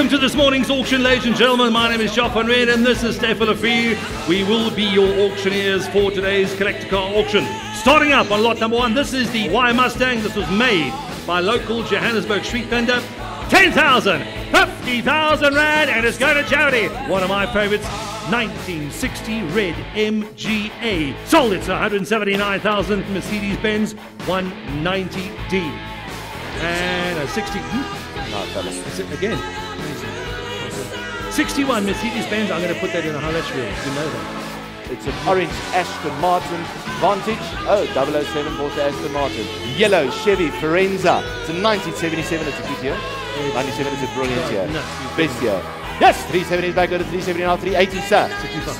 Welcome to this morning's auction, ladies and gentlemen. My name is Joff van Rijn and this is Stefan Lefree. We will be your auctioneers for today's collector car auction. Starting up on lot number 1, this is the Y Mustang. This was made by local Johannesburg street vendor. 10,000, 50,000 rand, and it's going to charity. One of my favorites, 1960 red MGA. Sold it to 179,000. Mercedes-Benz 190D. And a 60. Again. 61 Mercedes-Benz. I'm going to put that in a highlight reel. You know that. It's an orange Aston Martin Vantage. Oh, 007 bought the Aston Martin. Yellow Chevy Forenza. It's a 1977. It's a good year. 97 is a brilliant year. No, best year. Yes, 370 is back to 370 now, 380, sir. 65.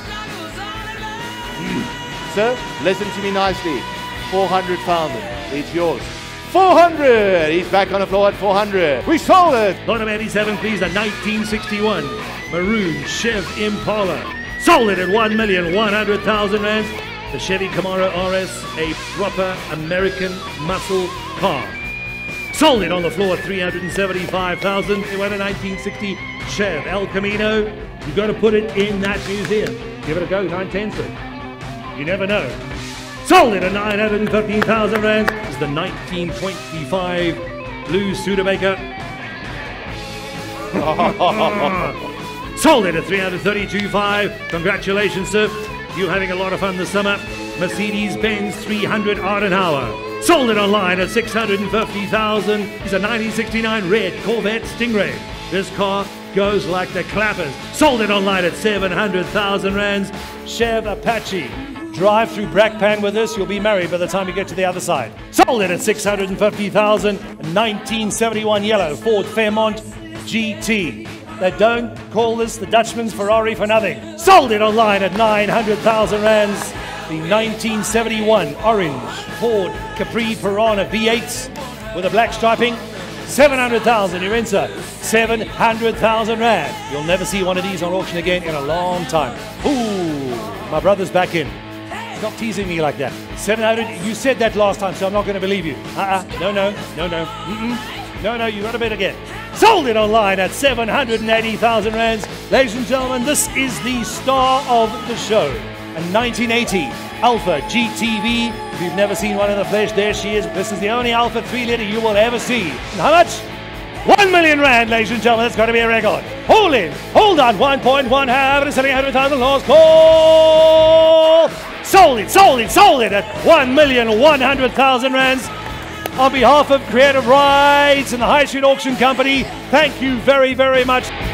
Sir, listen to me nicely. 400,000. It's yours. 400. He's back on the floor at 400. We sold it. Lot of 87, please. A 1961 maroon Chev Impala. Sold it at 1,100,000 rands. The Chevy Camaro RS, a proper American muscle car. Sold it on the floor at 375,000. They won a 1960 Chev El Camino. You've got to put it in that museum. Give it a go, 910 sir. You never know. Sold it at 915,000 rands. This is the 1925 blue Studebaker. Sold it at 332,500. Congratulations, sir. You're having a lot of fun this summer. Mercedes-Benz 300 Adenauer. Sold it online at 650,000. It's a 1969 red Corvette Stingray. This car goes like the clappers. Sold it online at 700,000 rands. Chev Apache. Drive through Brakpan with us. You'll be married by the time you get to the other side. Sold it at 650,000. 1971 yellow Ford Fairmont GT. They don't call this the Dutchman's Ferrari for nothing. Sold it online at 900,000 rands. The 1971 orange Ford Capri Piranha V8s with a black striping. 700,000, you're in, sir. 700,000 rand. You'll never see one of these on auction again in a long time. Ooh, my brother's back in. Stop teasing me like that. 700, you said that last time, so I'm not going to believe you. No, you got to bid again. Sold it online at 780,000 rands. Ladies and gentlemen, this is the star of the show. A 1980 Alpha GTV. If you've never seen one in the flesh, there she is. This is the only Alpha 3-liter you will ever see. And how much? 1 million rand, ladies and gentlemen. That's got to be a record. Hold on. 1.1 half. It's selling 100,000 lost. Call. Sold it at 1,100,000 rands. On behalf of Creative Rides and the High Street Auction Company, thank you very, very much.